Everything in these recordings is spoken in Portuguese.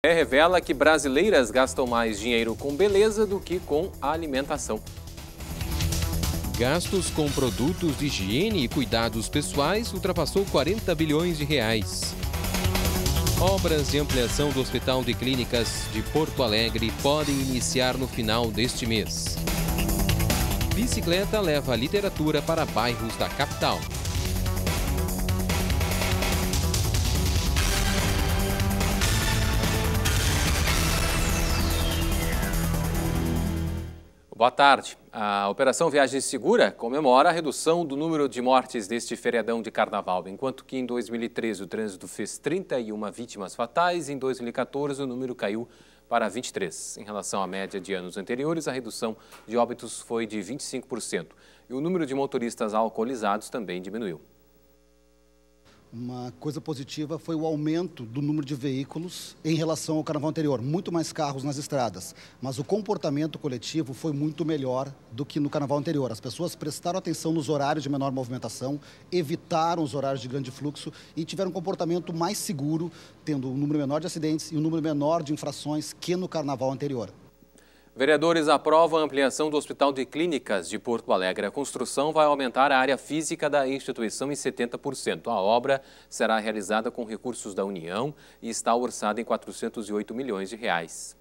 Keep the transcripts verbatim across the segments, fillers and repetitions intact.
Revela que brasileiras gastam mais dinheiro com beleza do que com alimentação. Gastos com produtos de higiene e cuidados pessoais ultrapassou quarenta bilhões de reais. Obras de ampliação do Hospital de Clínicas de Porto Alegre podem iniciar no final deste mês. Bicicleta leva a literatura para bairros da capital. Boa tarde. A Operação Viagem Segura comemora a redução do número de mortes deste feriadão de carnaval. Enquanto que em dois mil e treze o trânsito fez trinta e uma vítimas fatais, em dois mil e quatorze o número caiu para vinte e três. Em relação à média de anos anteriores, a redução de óbitos foi de vinte e cinco por cento. E o número de motoristas alcoolizados também diminuiu. Uma coisa positiva foi o aumento do número de veículos em relação ao carnaval anterior. Muito mais carros nas estradas, mas o comportamento coletivo foi muito melhor do que no carnaval anterior. As pessoas prestaram atenção nos horários de menor movimentação, evitaram os horários de grande fluxo e tiveram um comportamento mais seguro, tendo um número menor de acidentes e um número menor de infrações que no carnaval anterior. Vereadores aprovam a ampliação do Hospital de Clínicas de Porto Alegre. A construção vai aumentar a área física da instituição em setenta por cento. A obra será realizada com recursos da União e está orçada em quatrocentos e oito milhões de reais.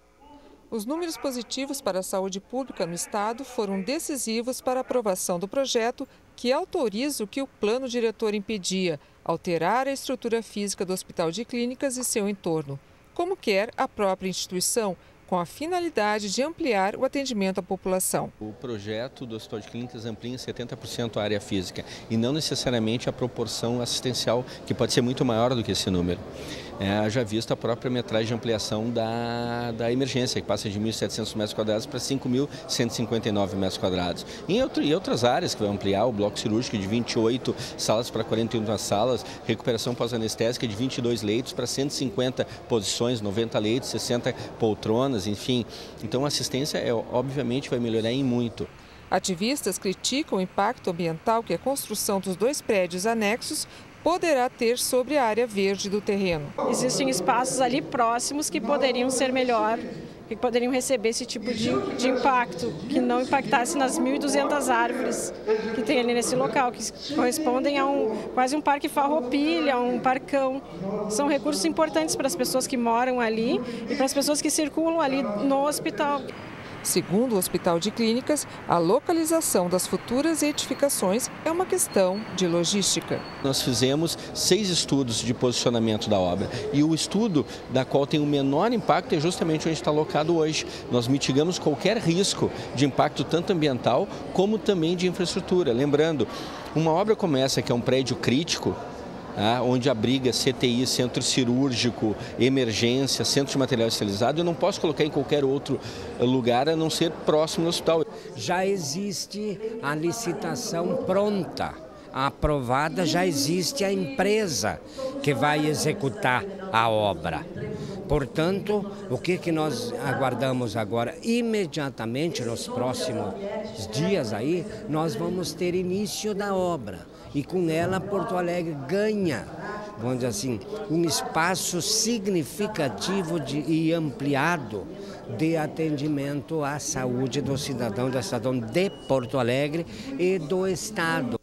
Os números positivos para a saúde pública no estado foram decisivos para a aprovação do projeto que autoriza o que o plano diretor impedia, alterar a estrutura física do Hospital de Clínicas e seu entorno, como quer a própria instituição, com a finalidade de ampliar o atendimento à população. O projeto do Hospital de Clínicas amplia em setenta por cento a área física e não necessariamente a proporção assistencial, que pode ser muito maior do que esse número. É, já visto a própria metragem de ampliação da, da emergência, que passa de mil e setecentos metros quadrados para cinco mil cento e cinquenta e nove metros quadrados. E em, outro, em outras áreas que vai ampliar, o bloco cirúrgico de vinte e oito salas para quarenta e uma salas, recuperação pós-anestésica de vinte e dois leitos para cento e cinquenta posições, noventa leitos, sessenta poltronas, enfim. Então a assistência, é, obviamente, vai melhorar em muito. Ativistas criticam o impacto ambiental que a construção dos dois prédios anexos poderá ter sobre a área verde do terreno. Existem espaços ali próximos que poderiam ser melhor, que poderiam receber esse tipo de, de impacto, que não impactasse nas mil e duzentas árvores que tem ali nesse local, que correspondem a um, quase um parque farroupilha, um parcão. São recursos importantes para as pessoas que moram ali e para as pessoas que circulam ali no hospital. Segundo o Hospital de Clínicas, a localização das futuras edificações é uma questão de logística. Nós fizemos seis estudos de posicionamento da obra e o estudo da qual tem o menor impacto é justamente onde está alocado hoje. Nós mitigamos qualquer risco de impacto tanto ambiental como também de infraestrutura. Lembrando, uma obra como essa, que é um prédio crítico, Ah, onde abriga C T I, centro cirúrgico, emergência, centro de material esterilizado, eu não posso colocar em qualquer outro lugar a não ser próximo do hospital. Já existe a licitação pronta, aprovada, já existe a empresa que vai executar a obra. Portanto, o que, que nós aguardamos agora? Imediatamente, nos próximos dias aí, nós vamos ter início da obra. E com ela, Porto Alegre ganha, vamos dizer assim, um espaço significativo de, e ampliado de atendimento à saúde do cidadão, da cidadão de Porto Alegre e do Estado.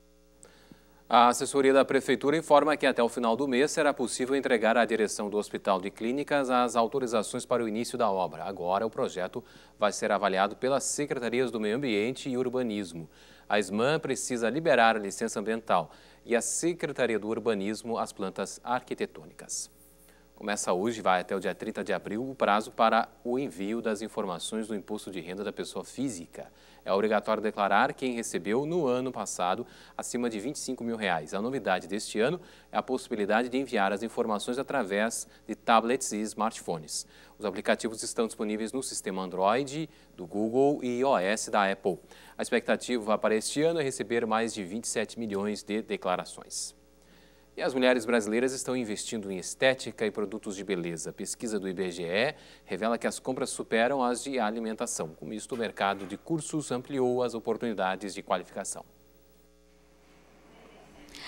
A assessoria da Prefeitura informa que até o final do mês será possível entregar à direção do Hospital de Clínicas as autorizações para o início da obra. Agora, o projeto vai ser avaliado pelas Secretarias do Meio Ambiente e Urbanismo. A SMAN precisa liberar a licença ambiental e a Secretaria do Urbanismo as plantas arquitetônicas. Começa hoje e vai até o dia trinta de abril o prazo para o envio das informações do Imposto de Renda da Pessoa Física. É obrigatório declarar quem recebeu no ano passado acima de vinte e cinco mil reais. A novidade deste ano é a possibilidade de enviar as informações através de tablets e smartphones. Os aplicativos estão disponíveis no sistema Android do Google e iOS da Apple. A expectativa para este ano é receber mais de vinte e sete milhões de declarações. E as mulheres brasileiras estão investindo em estética e produtos de beleza. A pesquisa do I B G E revela que as compras superam as de alimentação. Com isto, o mercado de cursos ampliou as oportunidades de qualificação.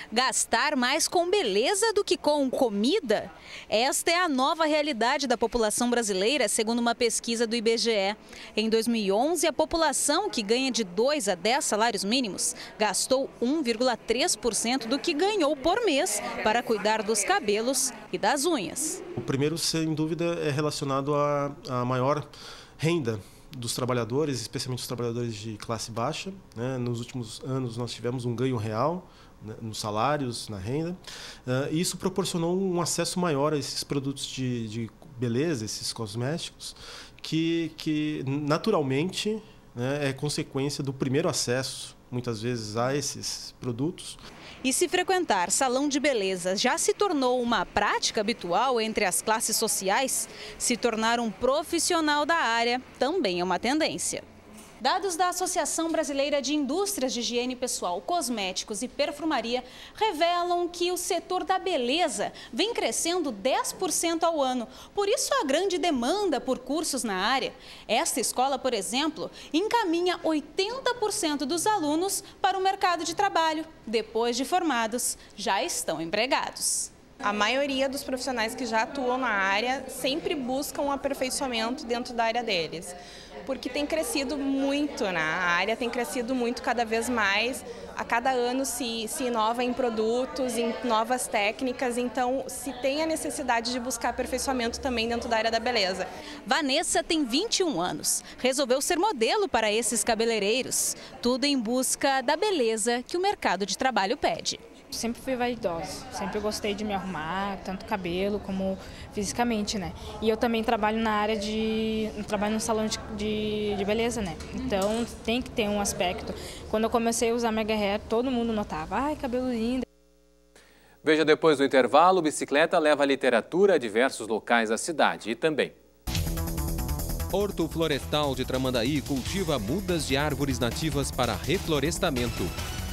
Gastar mais com beleza do que com comida? Esta é a nova realidade da população brasileira, segundo uma pesquisa do I B G E. Em dois mil e onze, a população que ganha de dois a dez salários mínimos gastou um vírgula três por cento do que ganhou por mês para cuidar dos cabelos e das unhas. O primeiro, sem dúvida, é relacionado à, à maior renda dos trabalhadores, especialmente os trabalhadores de classe baixa, né? Nos últimos anos nós tivemos um ganho real, né, nos salários, na renda, uh, e isso proporcionou um acesso maior a esses produtos de, de beleza, esses cosméticos, que, que naturalmente, né, é consequência do primeiro acesso, muitas vezes, a esses produtos. E se frequentar salão de beleza já se tornou uma prática habitual entre as classes sociais, se tornar um profissional da área também é uma tendência. Dados da Associação Brasileira de Indústrias de Higiene Pessoal, Cosméticos e Perfumaria revelam que o setor da beleza vem crescendo dez por cento ao ano. Por isso, há grande demanda por cursos na área. Esta escola, por exemplo, encaminha oitenta por cento dos alunos para o mercado de trabalho. Depois de formados, já estão empregados. A maioria dos profissionais que já atuam na área sempre buscam um aperfeiçoamento dentro da área deles, porque tem crescido muito, né? A área tem crescido muito cada vez mais, a cada ano se, se inova em produtos, em novas técnicas, então se tem a necessidade de buscar aperfeiçoamento também dentro da área da beleza. Vanessa tem vinte e um anos, resolveu ser modelo para esses cabeleireiros, tudo em busca da beleza que o mercado de trabalho pede. Sempre fui vaidosa, sempre gostei de me arrumar, tanto cabelo como fisicamente, né? E eu também trabalho na área de... trabalho no salão de, de, de beleza, né? Então tem que ter um aspecto. Quando eu comecei a usar Mega Hair, todo mundo notava, ai, cabelo lindo. Veja depois do intervalo, bicicleta leva literatura a diversos locais da cidade e também. Horto Florestal de Tramandaí cultiva mudas de árvores nativas para reflorestamento.